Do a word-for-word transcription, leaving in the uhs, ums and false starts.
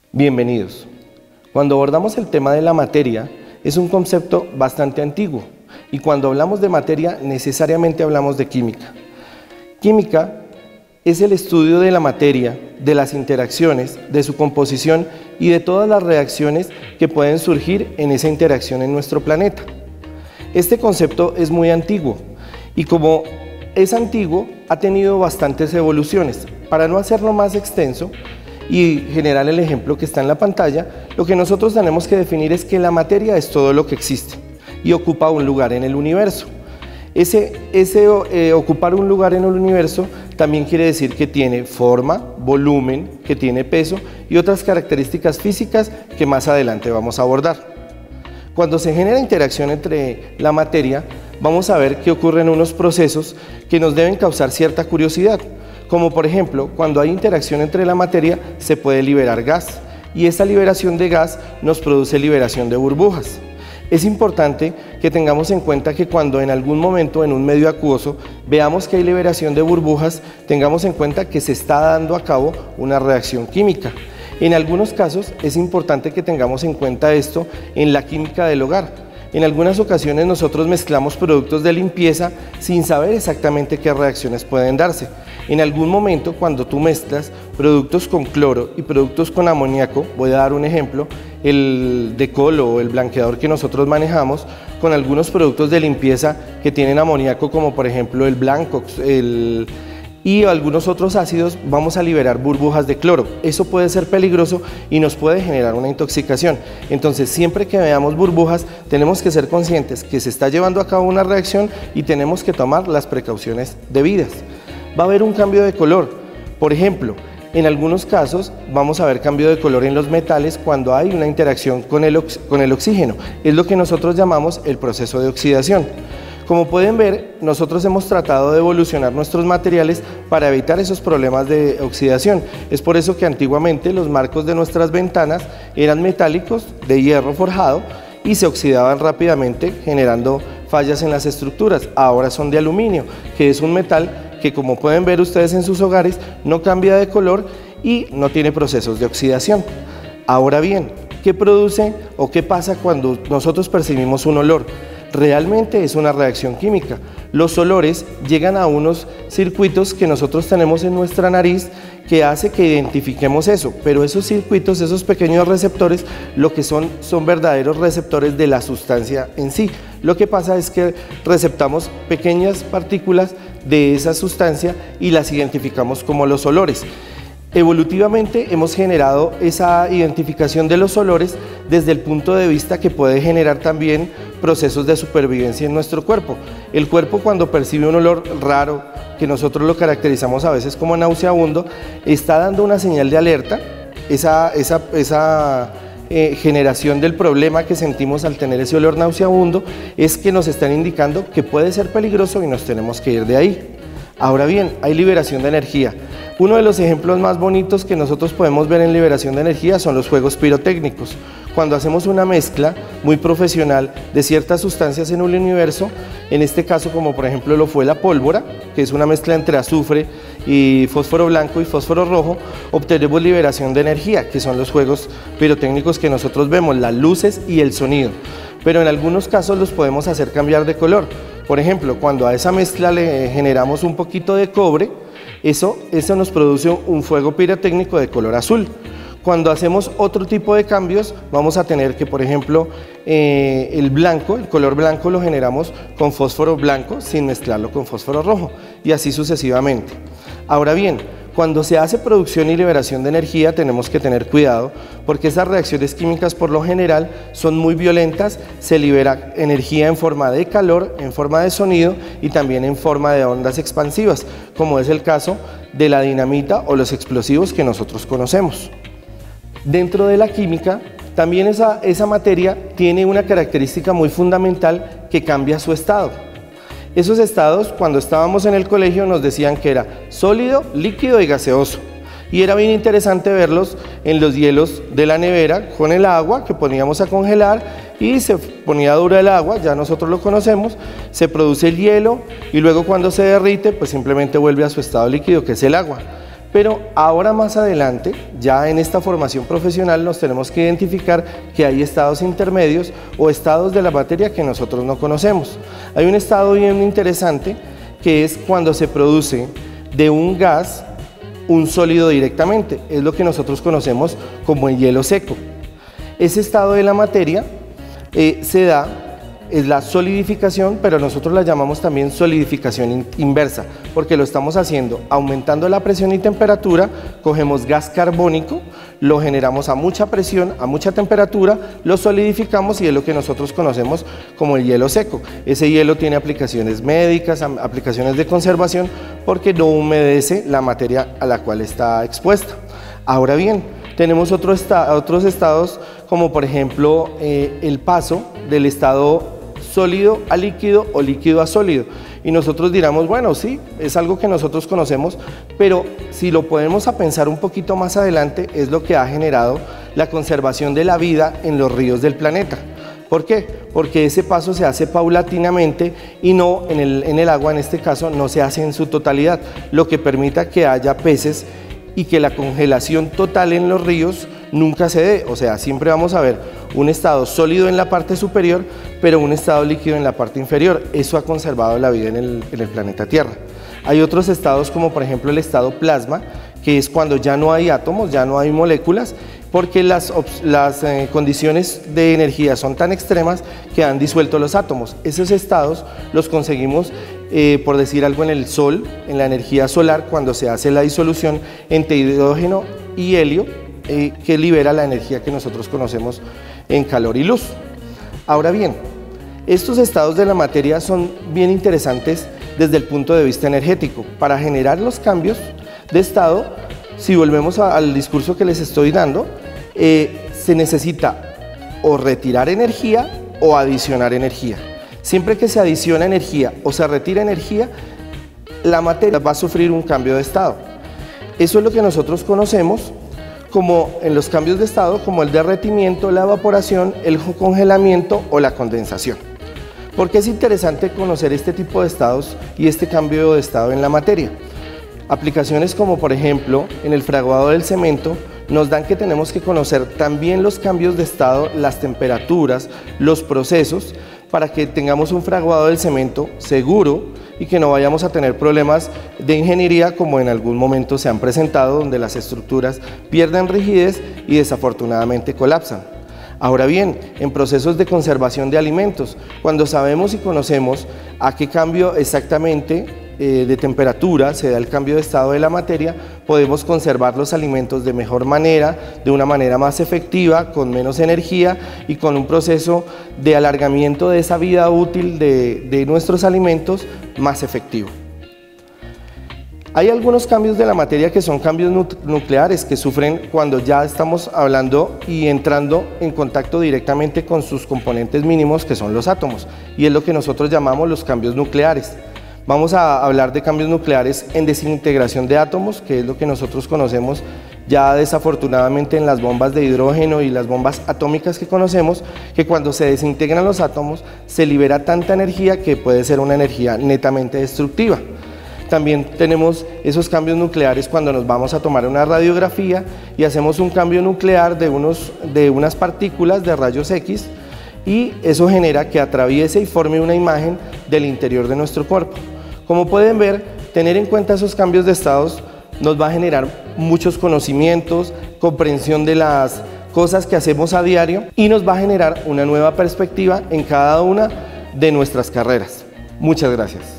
Bienvenidos. Cuando abordamos el tema de la materia, es un concepto bastante antiguo y cuando hablamos de materia necesariamente hablamos de química. Química es el estudio de la materia, de las interacciones, de su composición y de todas las reacciones que pueden surgir en esa interacción en nuestro planeta. Este concepto es muy antiguo y como es antiguo ha tenido bastantes evoluciones. Para no hacerlo más extenso y generar el ejemplo que está en la pantalla, lo que nosotros tenemos que definir es que la materia es todo lo que existe y ocupa un lugar en el universo. Ese, ese eh, ocupar un lugar en el universo también quiere decir que tiene forma, volumen, que tiene peso y otras características físicas que más adelante vamos a abordar. Cuando se genera interacción entre la materia, vamos a ver que ocurren unos procesos que nos deben causar cierta curiosidad, como por ejemplo, cuando hay interacción entre la materia se puede liberar gas y esa liberación de gas nos produce liberación de burbujas. Es importante que tengamos en cuenta que cuando en algún momento en un medio acuoso veamos que hay liberación de burbujas, tengamos en cuenta que se está dando a cabo una reacción química. En algunos casos es importante que tengamos en cuenta esto en la química del hogar. En algunas ocasiones nosotros mezclamos productos de limpieza sin saber exactamente qué reacciones pueden darse. En algún momento cuando tú mezclas productos con cloro y productos con amoníaco, voy a dar un ejemplo, el decol o el blanqueador que nosotros manejamos con algunos productos de limpieza que tienen amoníaco como por ejemplo el Blancox, el... y algunos otros ácidos, vamos a liberar burbujas de cloro. Eso puede ser peligroso y nos puede generar una intoxicación. Entonces, siempre que veamos burbujas, tenemos que ser conscientes que se está llevando a cabo una reacción y tenemos que tomar las precauciones debidas. Va a haber un cambio de color. Por ejemplo, en algunos casos vamos a ver cambio de color en los metales cuando hay una interacción con el, con el oxígeno. Es lo que nosotros llamamos el proceso de oxidación. Como pueden ver, nosotros hemos tratado de evolucionar nuestros materiales para evitar esos problemas de oxidación. Es por eso que antiguamente los marcos de nuestras ventanas eran metálicos de hierro forjado y se oxidaban rápidamente generando fallas en las estructuras. Ahora son de aluminio, que es un metal que, como pueden ver ustedes en sus hogares, no cambia de color y no tiene procesos de oxidación. Ahora bien, ¿qué produce o qué pasa cuando nosotros percibimos un olor? Realmente es una reacción química. Los olores llegan a unos circuitos que nosotros tenemos en nuestra nariz que hace que identifiquemos eso, pero esos circuitos, esos pequeños receptores, lo que son son verdaderos receptores de la sustancia en sí. Lo que pasa es que receptamos pequeñas partículas de esa sustancia y las identificamos como los olores. Evolutivamente hemos generado esa identificación de los olores desde el punto de vista que puede generar también procesos de supervivencia en nuestro cuerpo. El cuerpo, cuando percibe un olor raro, que nosotros lo caracterizamos a veces como nauseabundo, está dando una señal de alerta. Esa, esa, esa eh, generación del problema que sentimos al tener ese olor nauseabundo es que nos están indicando que puede ser peligroso y nos tenemos que ir de ahí. Ahora bien, hay liberación de energía. Uno de los ejemplos más bonitos que nosotros podemos ver en liberación de energía son los juegos pirotécnicos. Cuando hacemos una mezcla muy profesional de ciertas sustancias en un universo, en este caso como por ejemplo lo fue la pólvora, que es una mezcla entre azufre y fósforo blanco y fósforo rojo, obtenemos liberación de energía, que son los juegos pirotécnicos que nosotros vemos, las luces y el sonido. Pero en algunos casos los podemos hacer cambiar de color. Por ejemplo, cuando a esa mezcla le generamos un poquito de cobre, eso, eso nos produce un fuego pirotécnico de color azul. Cuando hacemos otro tipo de cambios, vamos a tener que, por ejemplo, eh, el blanco, el color blanco lo generamos con fósforo blanco sin mezclarlo con fósforo rojo y así sucesivamente. Ahora bien, cuando se hace producción y liberación de energía tenemos que tener cuidado porque esas reacciones químicas por lo general son muy violentas, se libera energía en forma de calor, en forma de sonido y también en forma de ondas expansivas, como es el caso de la dinamita o los explosivos que nosotros conocemos. Dentro de la química, también esa, esa materia tiene una característica muy fundamental que cambia su estado. Esos estados, cuando estábamos en el colegio, nos decían que era sólido, líquido y gaseoso. Y era bien interesante verlos en los hielos de la nevera con el agua que poníamos a congelar y se ponía dura el agua, ya nosotros lo conocemos, se produce el hielo y luego cuando se derrite, pues simplemente vuelve a su estado líquido, que es el agua. Pero ahora más adelante, ya en esta formación profesional, nos tenemos que identificar que hay estados intermedios o estados de la materia que nosotros no conocemos. Hay un estado bien interesante que es cuando se produce de un gas un sólido directamente, es lo que nosotros conocemos como el hielo seco. Ese estado de la materia eh, se da, es la solidificación, pero nosotros la llamamos también solidificación in inversa, porque lo estamos haciendo aumentando la presión y temperatura, cogemos gas carbónico, lo generamos a mucha presión, a mucha temperatura, lo solidificamos y es lo que nosotros conocemos como el hielo seco. Ese hielo tiene aplicaciones médicas, aplicaciones de conservación, porque no humedece la materia a la cual está expuesta. Ahora bien, tenemos otro esta otros estados, como por ejemplo eh, el paso del estado sólido a líquido o líquido a sólido. Y nosotros diramos, bueno, sí, es algo que nosotros conocemos, pero si lo podemos a pensar un poquito más adelante, es lo que ha generado la conservación de la vida en los ríos del planeta. ¿Por qué? Porque ese paso se hace paulatinamente y no en el, en el agua, en este caso, no se hace en su totalidad, lo que permita que haya peces y que la congelación total en los ríos nunca se dé. O sea, siempre vamos a ver un estado sólido en la parte superior, pero un estado líquido en la parte inferior. Eso ha conservado la vida en el, en el planeta Tierra. Hay otros estados como por ejemplo el estado plasma, que es cuando ya no hay átomos, ya no hay moléculas, porque las, las eh, condiciones de energía son tan extremas que han disuelto los átomos. Esos estados los conseguimos, eh, por decir algo, en el Sol, en la energía solar, cuando se hace la disolución entre hidrógeno y helio, eh, que libera la energía que nosotros conocemos en calor y luz. Ahora bien, estos estados de la materia son bien interesantes desde el punto de vista energético. Para generar los cambios de estado, si volvemos a, al discurso que les estoy dando, eh, se necesita o retirar energía o adicionar energía. Siempre que se adiciona energía o se retira energía, la materia va a sufrir un cambio de estado. Eso es lo que nosotros conocemos como en los cambios de estado, como el derretimiento, la evaporación, el congelamiento o la condensación. ¿Por qué es interesante conocer este tipo de estados y este cambio de estado en la materia? Aplicaciones como por ejemplo en el fraguado del cemento nos dan que tenemos que conocer también los cambios de estado, las temperaturas, los procesos, para que tengamos un fraguado del cemento seguro y que no vayamos a tener problemas de ingeniería como en algún momento se han presentado, donde las estructuras pierden rigidez y desafortunadamente colapsan. Ahora bien, en procesos de conservación de alimentos, cuando sabemos y conocemos a qué cambio exactamente eh, de temperatura se da el cambio de estado de la materia, podemos conservar los alimentos de mejor manera, de una manera más efectiva, con menos energía y con un proceso de alargamiento de esa vida útil de, de nuestros alimentos más efectivo. Hay algunos cambios de la materia que son cambios nucleares que sufren cuando ya estamos hablando y entrando en contacto directamente con sus componentes mínimos, que son los átomos, y es lo que nosotros llamamos los cambios nucleares. Vamos a hablar de cambios nucleares en desintegración de átomos, que es lo que nosotros conocemos ya desafortunadamente en las bombas de hidrógeno y las bombas atómicas que conocemos, que cuando se desintegran los átomos se libera tanta energía que puede ser una energía netamente destructiva. También tenemos esos cambios nucleares cuando nos vamos a tomar una radiografía y hacemos un cambio nuclear de, unos, de unas partículas de rayos X, y eso genera que atraviese y forme una imagen del interior de nuestro cuerpo. Como pueden ver, tener en cuenta esos cambios de estados nos va a generar muchos conocimientos, comprensión de las cosas que hacemos a diario y nos va a generar una nueva perspectiva en cada una de nuestras carreras. Muchas gracias.